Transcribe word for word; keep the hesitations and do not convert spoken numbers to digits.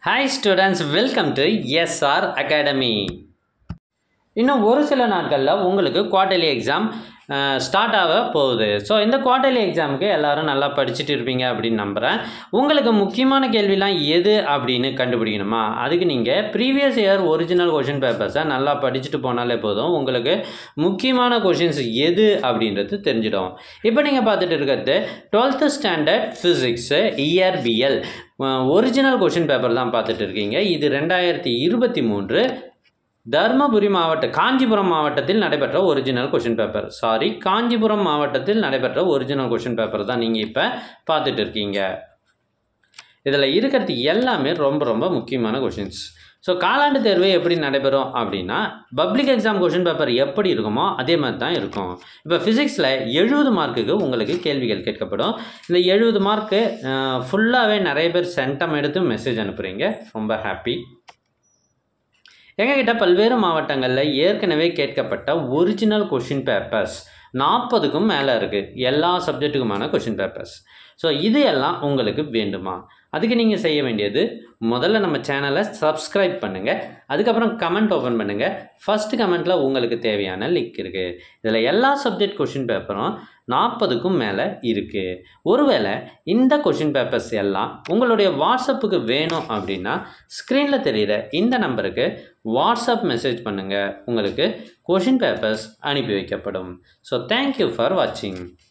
Hi students, welcome to S R Academy. இன்னும் ஒரு சில நாட்களில் உங்களுக்கு குவார்ட்டர்லி எக்ஸாம் ஸ்டார்ட் ஆக போகுது. ஸோ இந்த குவார்ட்டர்லி எக்ஸாமுக்கு எல்லோரும் நல்லா படிச்சுட்டு இருப்பீங்க அப்படின்னு நம்புகிறேன். உங்களுக்கு முக்கியமான கேள்விலாம் எது அப்படின்னு கண்டுபிடிக்கணுமா? அதுக்கு நீங்கள் ப்ரீவியஸ் இயர் ஒரிஜினல் கொஷின் பேப்பர்ஸை நல்லா படிச்சுட்டு போனாலே போதும். உங்களுக்கு முக்கியமான கொஷின்ஸ் எது அப்படின்றது தெரிஞ்சிடும். இப்போ நீங்கள் பார்த்துட்டு இருக்கிறது டுவெல்த்து ஸ்டாண்டர்ட் ஃபிசிக்ஸு இயற்பியல் ஒரிஜினல் கொஷின் பேப்பர் தான் பார்த்துட்டு இருக்கீங்க. இது ரெண்டாயிரத்தி இருபத்தி மூன்று தர்மபுரி மாவட்ட காஞ்சிபுரம் மாவட்டத்தில் நடைபெற்ற original question paper sorry Kanchipuram மாவட்டத்தில் நடைபெற்ற ஒரிஜினல் கொஷின் பேப்பர் தான் நீங்கள் இப்போ பார்த்துட்டு இருக்கீங்க. இதில் இருக்கிறது எல்லாமே ரொம்ப ரொம்ப முக்கியமான கொஷின்ஸ். ஸோ காலாண்டு தேர்வு எப்படி நடைபெறும் அப்படின்னா பப்ளிக் எக்ஸாம் கொஷின் பேப்பர் எப்படி இருக்குமோ அதே மாதிரி தான் இருக்கும். இப்போ ஃபிசிக்ஸில் எழுபது மார்க்குக்கு உங்களுக்கு கேள்விகள் கேட்கப்படும். இந்த எழுபது மார்க்கு ஃபுல்லாகவே நிறைய பேர் சென்டம் எடுத்து மெசேஜ் அனுப்புகிறீங்க, ரொம்ப ஹாப்பி. எங்ககிட்ட பல்வேறு மாவட்டங்களில் ஏற்கனவே கேட்கப்பட்ட ஒரிஜினல் கொஷின் பேப்பர்ஸ் நாற்பதுக்கும் மேலே இருக்குது, எல்லா சப்ஜெக்ட்டுக்குமான கொஷின் பேப்பர்ஸ். ஸோ இது எல்லாம் உங்களுக்கு வேண்டுமா? அதுக்கு நீங்கள் செய்ய வேண்டியது முதல்ல நம்ம சேனலை சப்ஸ்கிரைப் பண்ணுங்கள், அதுக்கப்புறம் கமெண்ட் ஓப்பன் பண்ணுங்கள். ஃபஸ்ட்டு கமெண்ட்டில் உங்களுக்கு தேவையான லிங்க் இருக்குது. இதில் எல்லா சப்ஜெக்ட் கொஷின் பேப்பரும் நாற்பதுக்கும் மேலே இருக்குது. ஒருவேளை இந்த கொஷின் பேப்பர்ஸ் எல்லாம் உங்களுடைய வாட்ஸ்அப்புக்கு வேணும் அப்படின்னா ஸ்க்ரீனில் தெரிகிற இந்த நம்பருக்கு வாட்ஸ்அப் மெசேஜ் பண்ணுங்கள், உங்களுக்கு கொஷின் பேப்பர்ஸ் அனுப்பி வைக்கப்படும். ஸோ தேங்க்யூ ஃபார் வாட்சிங்.